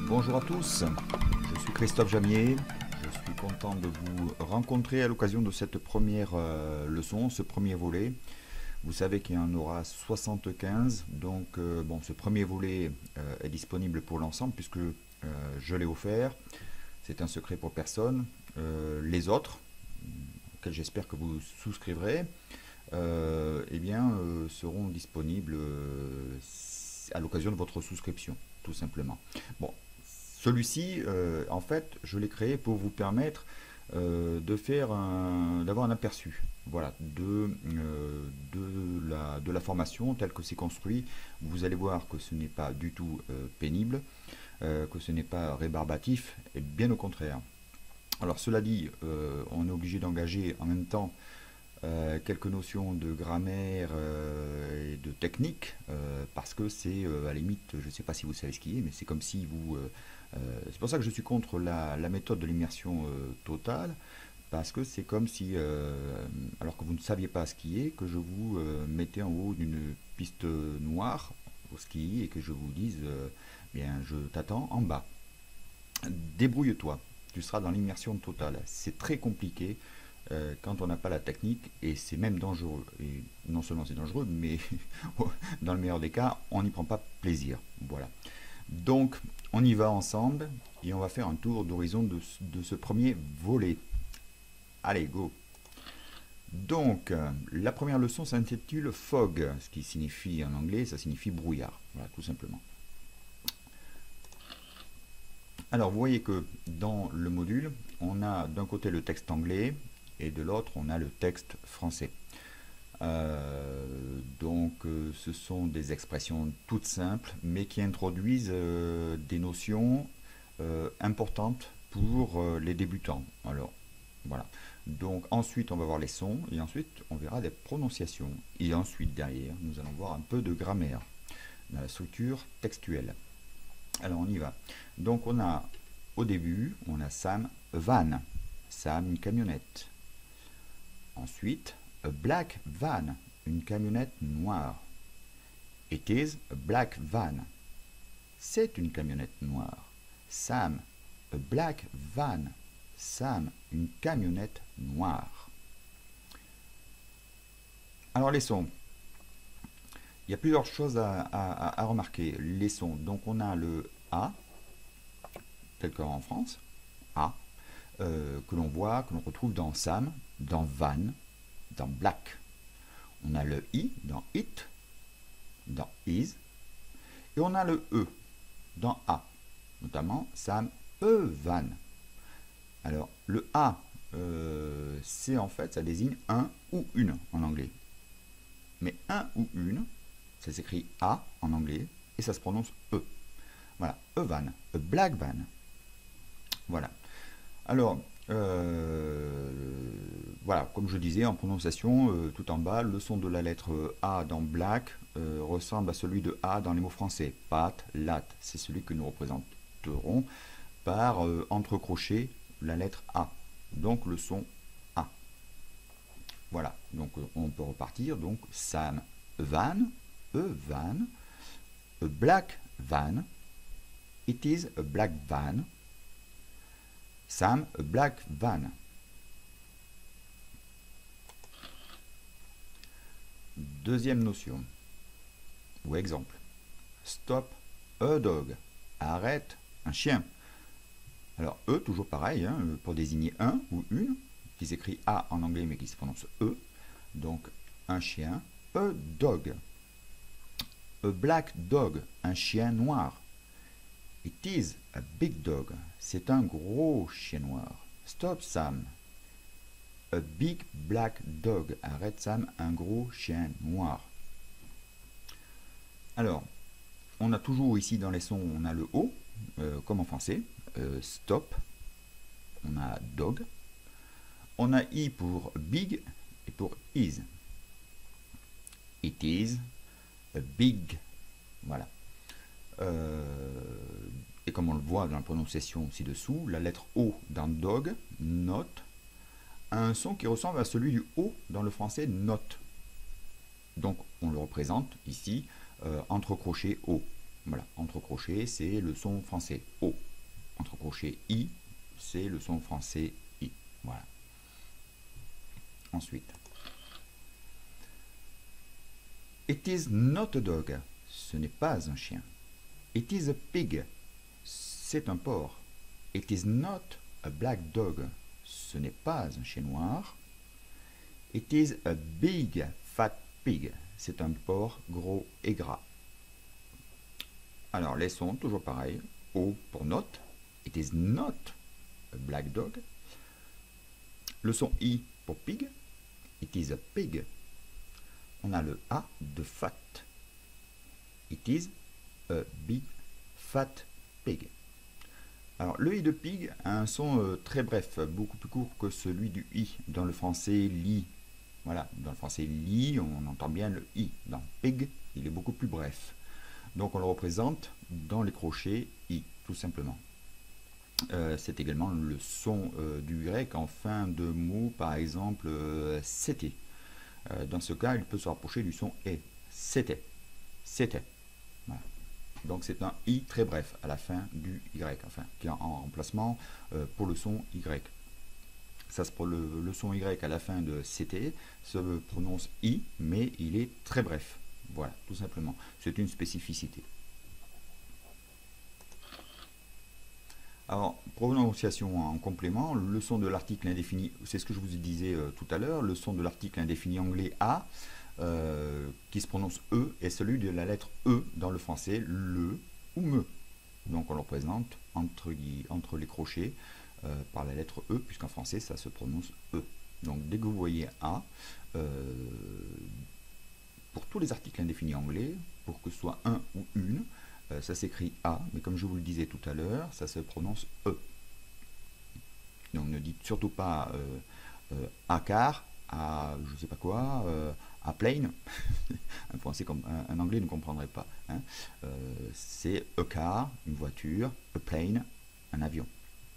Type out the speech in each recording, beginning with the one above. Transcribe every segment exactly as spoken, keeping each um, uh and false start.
Bonjour à tous, je suis Christophe Jamier, je suis content de vous rencontrer à l'occasion de cette première euh, leçon, ce premier volet. Vous savez qu'il y en aura soixante-quinze, donc euh, bon, ce premier volet euh, est disponible pour l'ensemble puisque euh, je l'ai offert, c'est un secret pour personne. Euh, les autres, auxquels j'espère que vous souscriverez, euh, eh bien, euh, seront disponibles euh, à l'occasion de votre souscription, tout simplement. Bon, celui-ci, euh, en fait, je l'ai créé pour vous permettre euh, de faire un, d'avoir un aperçu, voilà, de, euh, de, la, de la formation telle que c'est construit. Vous allez voir que ce n'est pas du tout euh, pénible, euh, que ce n'est pas rébarbatif, et bien au contraire. Alors cela dit, euh, on est obligé d'engager en même temps euh, quelques notions de grammaire euh, et de technique, euh, parce que c'est euh, à la limite, je ne sais pas si vous savez ce qui est, mais c'est comme si vous... Euh, euh, c'est pour ça que je suis contre la, la méthode de l'immersion euh, totale, parce que c'est comme si, euh, alors que vous ne saviez pas skier, que je vous euh, mettais en haut d'une piste noire au ski et que je vous dise, euh, bien, je t'attends en bas. Débrouille-toi, tu seras dans l'immersion totale. C'est très compliqué euh, quand on n'a pas la technique et c'est même dangereux. Et non seulement c'est dangereux, mais dans le meilleur des cas, on n'y prend pas plaisir. Voilà. Donc, on y va ensemble et on va faire un tour d'horizon de, de ce premier volet. Allez, go! Donc, euh, la première leçon s'intitule Fog, ce qui signifie en anglais, ça signifie brouillard. Voilà, tout simplement. Alors, vous voyez que dans le module, on a d'un côté le texte anglais et de l'autre, on a le texte français. Euh, donc, euh, ce sont des expressions toutes simples, mais qui introduisent euh, des notions euh, importantes pour euh, les débutants. Alors, voilà. Donc, ensuite, on va voir les sons, et ensuite, on verra des prononciations. Et ensuite, derrière, nous allons voir un peu de grammaire, dans la structure textuelle. Alors, on y va. Donc, on a, au début, on a Sam, a van. Sam, une camionnette. Ensuite, a black van, une camionnette noire. It is a black van. C'est une camionnette noire. Sam, a black van. Sam, une camionnette noire. Alors les sons. Il y a plusieurs choses à, à, à remarquer. Les sons. Donc on a le A, tel qu'en France, A, euh, que l'on voit, que l'on retrouve dans Sam, dans van, dans black. On a le I dans it, dans is, et on a le E dans A, notamment Sam, e van. Alors le A, euh, c'est en fait, ça désigne un ou une en anglais. Mais un ou une, ça s'écrit A en anglais, et ça se prononce E. Voilà, a van, a black van. Voilà. Alors, euh, voilà, comme je disais, en prononciation, euh, tout en bas, le son de la lettre A dans black euh, ressemble à celui de A dans les mots français. Pat, lat, c'est celui que nous représenterons par euh, entrecrocher la lettre A. Donc le son A. Voilà, donc euh, on peut repartir. Donc Sam, van, a van, a black van, it is a black van. Sam, a black van. Deuxième notion, ou exemple. Stop a dog. Arrête un chien. Alors, E, toujours pareil, hein, pour désigner un ou une, qui s'écrit A en anglais, mais qui se prononce E. Donc, un chien, a dog. A black dog, un chien noir. It is a big dog. C'est un gros chien noir. Stop Sam. A big black dog. Arrête Sam, un gros chien noir. Alors, on a toujours ici dans les sons, on a le O, euh, comme en français. Euh, stop. On a dog. On a I pour big et pour is. It is a big. Voilà. Euh, et comme on le voit dans la prononciation ci-dessous, la lettre O dans dog, note, a un son qui ressemble à celui du O dans le français note. Donc on le représente ici euh, entre crochets O. Voilà, entre crochets, c'est le son français O. Entre crochets I, c'est le son français I. Voilà. Ensuite, it is not a dog. Ce n'est pas un chien. It is a pig. C'est un porc. It is not a black dog. Ce n'est pas un chien noir. It is a big fat pig. C'est un porc gros et gras. Alors, les sons, toujours pareil. O pour not. It is not a black dog. Le son I pour pig. It is a pig. On a le A de fat. It is a big fat pig. Alors, le I de pig a un son euh, très bref, beaucoup plus court que celui du I dans le français lit. Voilà, dans le français lit, on entend bien le I. Dans pig, il est beaucoup plus bref. Donc, on le représente dans les crochets I, tout simplement. Euh, c'est également le son euh, du Y en fin de mot, par exemple, euh, c'était. Euh, dans ce cas, il peut se rapprocher du son E. C'était. C'était. Voilà. Donc c'est un I très bref à la fin du Y, enfin, qui est en remplacement euh, pour le son Y. Ça, pour le, le son Y à la fin de c'était se prononce I, mais il est très bref. Voilà, tout simplement. C'est une spécificité. Alors, prononciation en complément, le son de l'article indéfini, c'est ce que je vous disais euh, tout à l'heure, le son de l'article indéfini anglais A, euh, qui se prononce E, est celui de la lettre E dans le français, le ou me. Donc on le représente entre, entre les crochets euh, par la lettre E, puisqu'en français ça se prononce E. Donc dès que vous voyez A, euh, pour tous les articles indéfinis anglais, pour que ce soit un ou une, euh, ça s'écrit A, mais comme je vous le disais tout à l'heure, ça se prononce E. Donc ne dites surtout pas euh, euh, A car, à je sais pas quoi, euh, à plane, un français comme un, un anglais ne comprendrait pas. Hein. Euh, c'est a car, une voiture, a plane, un avion.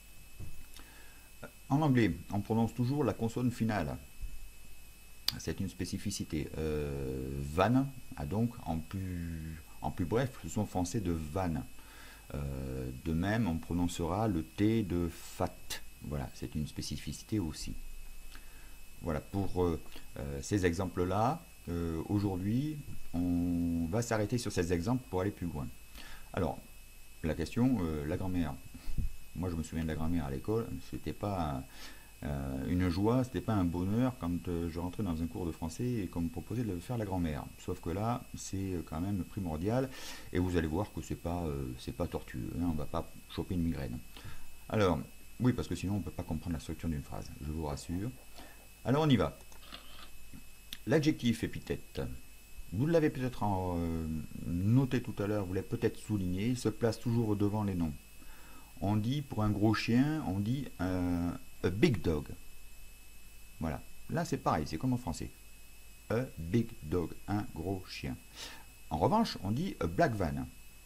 En anglais, on prononce toujours la consonne finale. C'est une spécificité. Euh, van a donc en plus, en plus bref le son français de van. Euh, de même, on prononcera le T de fat. Voilà, c'est une spécificité aussi. Voilà, pour euh, euh, ces exemples-là, euh, aujourd'hui, on va s'arrêter sur ces exemples pour aller plus loin. Alors, la question, euh, la grammaire. Moi, je me souviens de la grammaire à l'école, c'était pas euh, une joie, c'était pas un bonheur quand euh, je rentrais dans un cours de français et qu'on me proposait de faire la grammaire. Sauf que là, c'est quand même primordial, et vous allez voir que c'est pas, euh, c'est pas tortueux, hein, on va pas choper une migraine. Alors, oui, parce que sinon, on ne peut pas comprendre la structure d'une phrase, je vous rassure. Alors, on y va. L'adjectif épithète. Vous l'avez peut-être euh, noté tout à l'heure, vous l'avez peut-être souligné, il se place toujours devant les noms. On dit pour un gros chien, on dit euh, a big dog. Voilà. Là, c'est pareil, c'est comme en français. A big dog, un gros chien. En revanche, on dit a black van.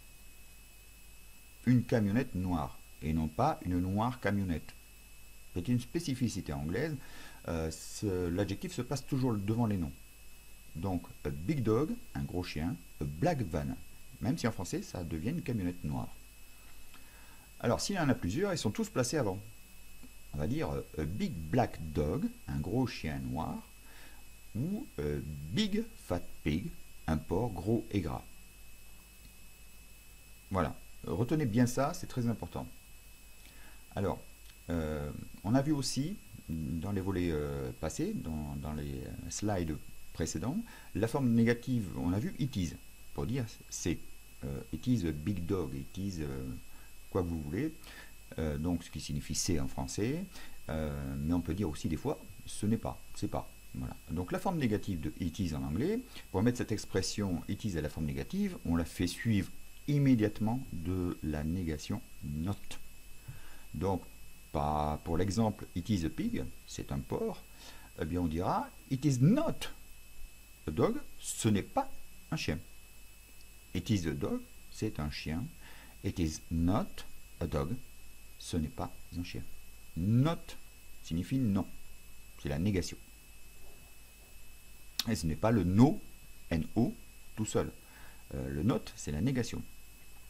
Une camionnette noire, et non pas une noire camionnette. C'est une spécificité anglaise. Euh, L'adjectif se passe toujours devant les noms. Donc, a big dog, un gros chien, a black van. Même si en français, ça devient une camionnette noire. Alors, s'il y en a plusieurs, ils sont tous placés avant. On va dire a big black dog, un gros chien noir, ou a big fat pig, un porc gros et gras. Voilà. Retenez bien ça, c'est très important. Alors, euh, on a vu aussi, dans les volets euh, passés, dans, dans les slides précédents, la forme négative, on a vu it is, pour dire c'est. Euh, it is a big dog, it is... Euh, quoi que vous voulez, euh, donc ce qui signifie c'est en français, euh, mais on peut dire aussi des fois ce n'est pas, c'est pas. Voilà. Donc la forme négative de it is en anglais, pour mettre cette expression it is à la forme négative, on la fait suivre immédiatement de la négation not. Donc pas, pour l'exemple it is a pig, c'est un porc, eh bien on dira it is not a dog, ce n'est pas un chien. It is a dog, c'est un chien. It is not a dog. Ce n'est pas un chien. Not signifie non. C'est la négation. Et ce n'est pas le no, N O, tout seul. Euh, le not, c'est la négation.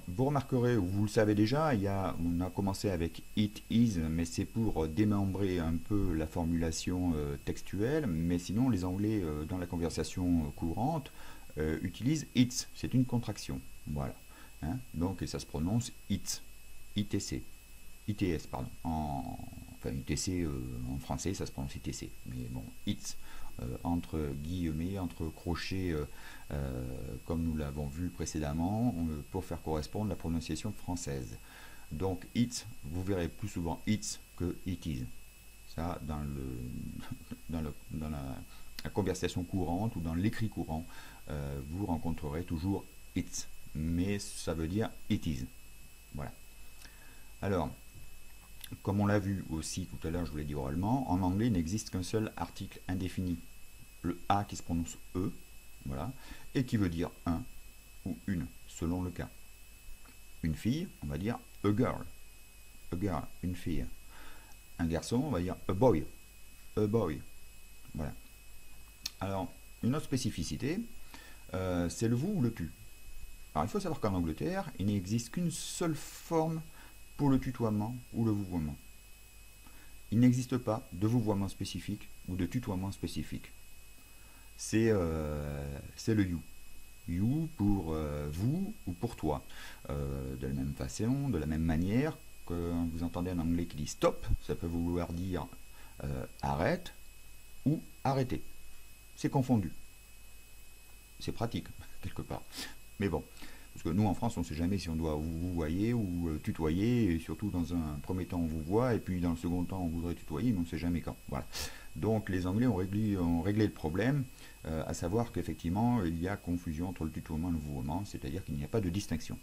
vous remarquerez, ou vous le savez déjà, il y a, on a commencé avec it is, mais c'est pour démembrer un peu la formulation euh, textuelle, mais sinon les Anglais, euh, dans la conversation courante, euh, utilisent it's, c'est une contraction, voilà. Hein, donc, et ça se prononce it, itc, its, pardon, en, enfin itc euh, en français, ça se prononce itc, mais bon, it's, euh, entre guillemets, entre crochets, euh, euh, comme nous l'avons vu précédemment, euh, pour faire correspondre la prononciation française. Donc, it, vous verrez plus souvent it's que it is. Ça, dans, le, dans, le, dans la, la conversation courante ou dans l'écrit courant, euh, vous rencontrerez toujours it's, mais ça veut dire it is. Voilà. Alors, comme on l'a vu aussi tout à l'heure, je vous l'ai dit oralement, en anglais, il n'existe qu'un seul article indéfini, le A qui se prononce E, voilà, et qui veut dire un ou une, selon le cas. Une fille, on va dire a girl, a girl, une fille. Un garçon, on va dire a boy, a boy, voilà. Alors, une autre spécificité, euh, c'est le vous ou le tu. Alors, il faut savoir qu'en Angleterre, il n'existe qu'une seule forme pour le tutoiement ou le vouvoiement. Il n'existe pas de vouvoiement spécifique ou de tutoiement spécifique. C'est euh, le you. You pour euh, vous ou pour toi. Euh, de la même façon, de la même manière que vous entendez un anglais qui dit stop, ça peut vouloir dire euh, arrête ou arrêter. C'est confondu. C'est pratique, quelque part. Mais bon. Parce que nous, en France, on ne sait jamais si on doit vous voyer ou euh, tutoyer, et surtout dans un premier temps, on vous voit, et puis dans le second temps, on voudrait tutoyer, mais on ne sait jamais quand. Voilà. Donc, les Anglais ont réglé, ont réglé le problème, euh, à savoir qu'effectivement, il y a confusion entre le tutoiement et le vouvoiement, c'est-à-dire qu'il n'y a pas de distinction.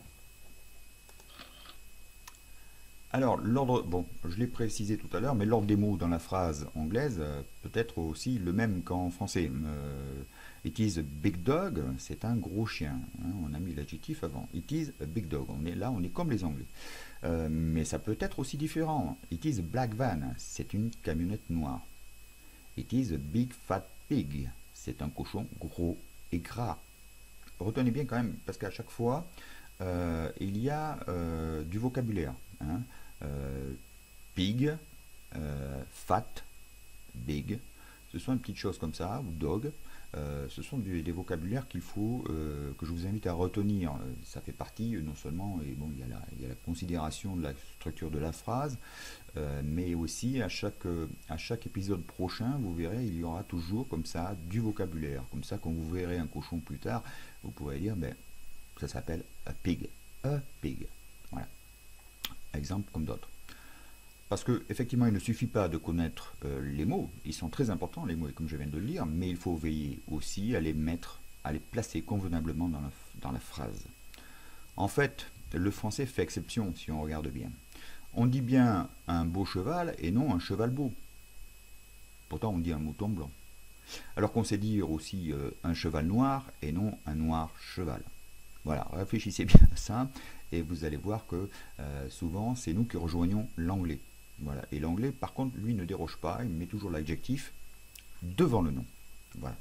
Alors, l'ordre, bon, je l'ai précisé tout à l'heure, mais l'ordre des mots dans la phrase anglaise euh, peut être aussi le même qu'en français. Euh, It is a big dog, c'est un gros chien. Hein, on a mis l'adjectif avant. It is a big dog. On est là, on est comme les Anglais. Euh, mais ça peut être aussi différent. It is a black van, c'est une camionnette noire. It is a big fat pig, c'est un cochon gros et gras. Retenez bien quand même, parce qu'à chaque fois, euh, il y a euh, du vocabulaire. Hein. Euh, pig, euh, fat, big, ce sont des petites choses comme ça, ou dog. Euh, ce sont du, des vocabulaires qu'il faut, euh, que je vous invite à retenir. Ça fait partie, non seulement, et bon, il y a la, il y a la considération de la structure de la phrase, euh, mais aussi à chaque, à chaque épisode prochain, vous verrez, il y aura toujours comme ça du vocabulaire. Comme ça, quand vous verrez un cochon plus tard, vous pourrez dire, ben, ça s'appelle a pig. A pig. Voilà. Exemple comme d'autres. Parce qu'effectivement, il ne suffit pas de connaître euh, les mots, ils sont très importants les mots, comme je viens de le dire, mais il faut veiller aussi à les mettre, à les placer convenablement dans la, dans la phrase. En fait, le français fait exception si on regarde bien. On dit bien un beau cheval et non un cheval beau. Pourtant, on dit un mouton blanc. Alors qu'on sait dire aussi euh, un cheval noir et non un noir cheval. Voilà, réfléchissez bien à ça et vous allez voir que euh, souvent, c'est nous qui rejoignons l'anglais. Voilà. Et l'anglais, par contre, lui ne déroge pas, il met toujours l'adjectif devant le nom. Voilà.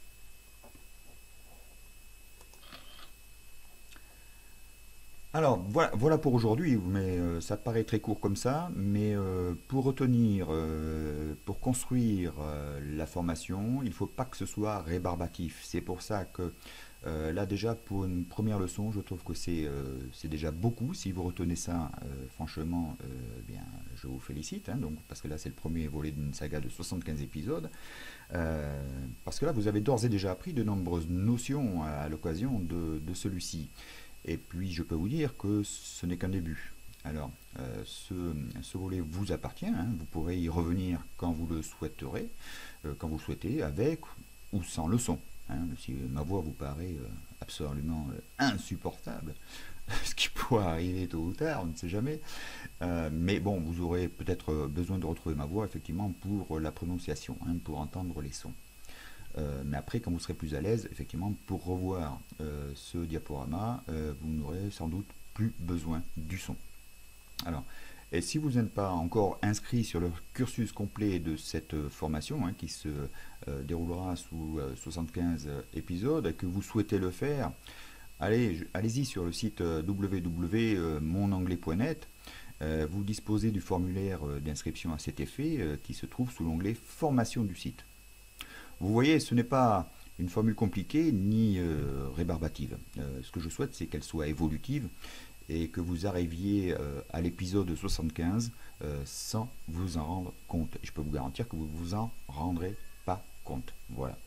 Alors, voilà, voilà pour aujourd'hui, mais euh, ça paraît très court comme ça, mais euh, pour retenir, euh, pour construire euh, la formation, il ne faut pas que ce soit rébarbatif. C'est pour ça que euh, là déjà, pour une première leçon, je trouve que c'est euh, c'est déjà beaucoup. Si vous retenez ça, euh, franchement, euh, bien, je vous félicite, hein, donc, parce que là c'est le premier volet d'une saga de soixante-quinze épisodes. Euh, parce que là, vous avez d'ores et déjà appris de nombreuses notions à, à l'occasion de, de celui-ci. Et puis, je peux vous dire que ce n'est qu'un début. Alors, euh, ce, ce volet vous appartient, hein, vous pourrez y revenir quand vous le souhaiterez, euh, quand vous le souhaitez, avec ou sans leçon. Hein, si ma voix vous paraît euh, absolument euh, insupportable, ce qui pourrait arriver tôt ou tard, on ne sait jamais. Euh, mais bon, vous aurez peut-être besoin de retrouver ma voix, effectivement, pour la prononciation, hein, pour entendre les sons. Euh, mais après, quand vous serez plus à l'aise, effectivement, pour revoir euh, ce diaporama, euh, vous n'aurez sans doute plus besoin du son. Alors, et si vous n'êtes pas encore inscrit sur le cursus complet de cette formation, hein, qui se euh, déroulera sous euh, soixante-quinze épisodes, et que vous souhaitez le faire, Allez, allez-y sur le site w w w point mon anglais point net. Euh, vous disposez du formulaire d'inscription à cet effet euh, qui se trouve sous l'onglet formation du site. Vous voyez, ce n'est pas une formule compliquée ni euh, rébarbative. Euh, ce que je souhaite, c'est qu'elle soit évolutive et que vous arriviez euh, à l'épisode soixante-quinze euh, sans vous en rendre compte. Et je peux vous garantir que vous ne vous en rendrez pas compte. Voilà.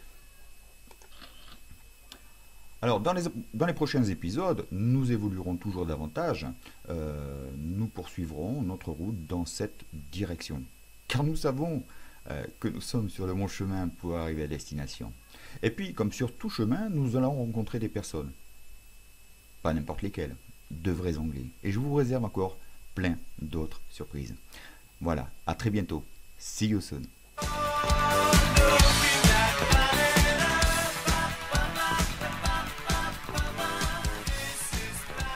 Alors, dans les, dans les prochains épisodes, nous évoluerons toujours davantage. Euh, nous poursuivrons notre route dans cette direction. Car nous savons euh, que nous sommes sur le bon chemin pour arriver à destination. Et puis, comme sur tout chemin, nous allons rencontrer des personnes. Pas n'importe lesquelles, de vrais Anglais. Et je vous réserve encore plein d'autres surprises. Voilà, à très bientôt. See you soon.